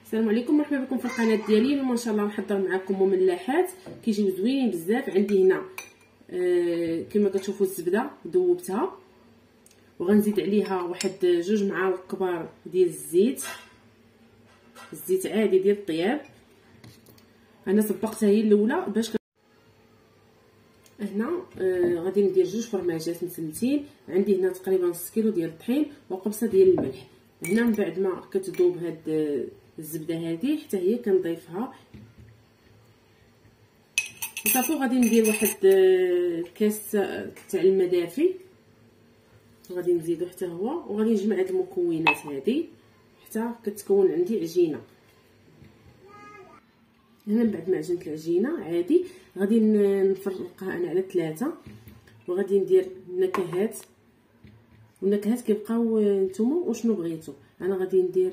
السلام عليكم، مرحبا بكم في القناه ديالي. اليوم ان شاء الله نحضر معكم مملحات كيجيو زوينين بزاف. عندي هنا كما كتشوفوا الزبده ذوبتها، وغنزيد عليها واحد 2 معالق كبار ديال الزيت عادي ديال الطياب. انا سبقتها هي الاولى باش هنا غادي ندير 2 فرماجات مسلتين. عندي هنا تقريبا نص كيلو ديال الطحين وقبصه ديال الملح. هنا من بعد ما كتذوب هاد الزبده هذه حتى هي كنضيفها وصافي. غادي ندير واحد كاس تاع الماء دافي غادي نزيدو حتى هو، وغادي نجمع هاد المكونات هذه حتى كتكون عندي عجينه. هنا من بعد ما عجنت العجينه عادي غادي نفرقها انا على 3 وغادي ندير نكهات، والنكهات كيبقاو نتوما وشنو بغيتو. انا غندير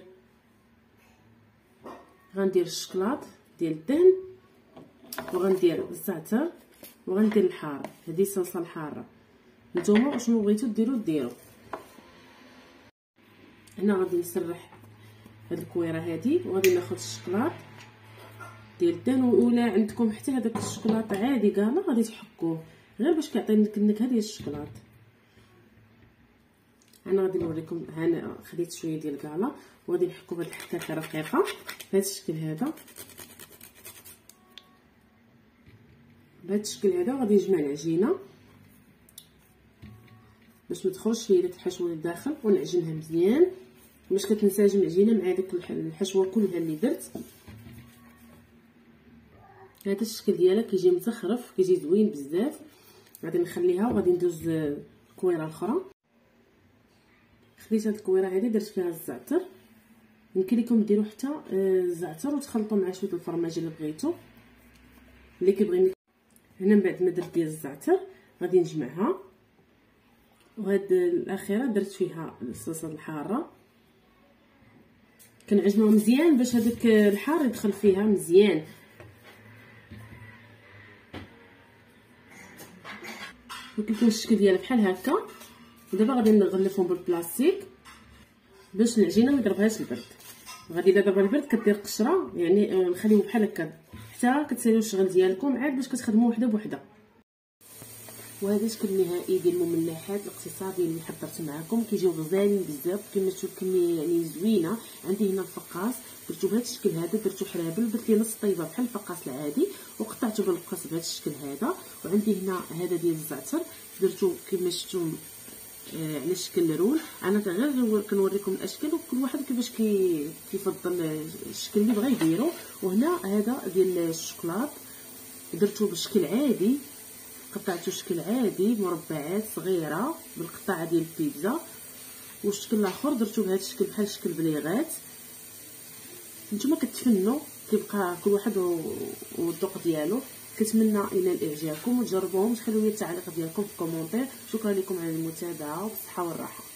الشكلاط ديال الدهن، وغندير الزعتر، وغندير الحار. هذه الصلصه الحاره، نتوما وشنو بغيتو ديرو. هنا غادي نسرح هاد الكويره هذه، وغادي ناخذ الشكلاط ديال الدهن، ولا عندكم حتى هذاك الشكلاط عادي كاع غادي تحكوه غير باش كيعطي لك النكهه ديال الشكلاط. انا غادي نوريكم. انا خديت شويه ديال كالا وغادي نحكو بهاد الحكاكه رقيقه بهذا الشكل هذا. بهذا الشكل هذا غادي نجمع العجينه باش ما تخرجش لي داك الحشوه للداخل، ونعجنها مزيان باش كتنسجم العجينه مع داك الحشوه كلها اللي درت. هذا الشكل ديالها كيجي مزخرف، كيجي زوين بزاف. غادي نخليها وغادي ندوز الكويره الاخرى. خديت هاد الكويره هذه درت فيها الزعتر، يمكن لكم ديروا حتى الزعتر وتخلطوا مع شويه الفرماج اللي بغيتو اللي كيبغي. هنا من بعد ما درت ديال الزعتر غادي نجمعها، وهاد الاخيره درت فيها الصلصه الحاره. كنعجنوها مزيان باش هذاك الحار يدخل فيها مزيان. وكيكون الشكل ديالها بحال هكا. ودابا غادي نغلفهم بالبلاستيك باش العجينه ما يضربهاش البرد. غادي الا ضرب البرد كدير قشره، يعني نخليوه بحال هكا حتى كتساليو الشغل ديالكم عاد باش كتخدموا وحده بوحده. وهذا الشكل النهائي ديال المملحات الاقتصادي اللي حضرت معكم. كيجيو غزالين بزاف كما تشوف، كميه يعني زوينه. عندي هنا الفقاص درتو بهذا الشكل هذا، درتو حرابل، درت ليه نص طيبه بحال الفقاص العادي وقطعته بالمقص بهذا الشكل هذا. وعندي هنا هذا ديال الزعتر درتو كما شفتوا على شكل رول. انا غير كنوريكم الاشكال وكل واحد كيفاش كيفضل الشكل اللي بغى يديرو. وهنا هذا ديال الشوكولات درتو بشكل عادي، قطعته شكل عادي مربعات صغيره بالقطعه ديال البيتزا. والشكل الاخر درتو بهذا الشكل بحال شكل بليغات. نتوما كتفنوا، كيبقى كل واحد والذوق ديالو. كنتمنى ينال اعجابكم وتجربوهم. تخلوا لي التعليق ديالكم في الكومونتير. شكرا لكم على المتابعه وبالصحه والراحه.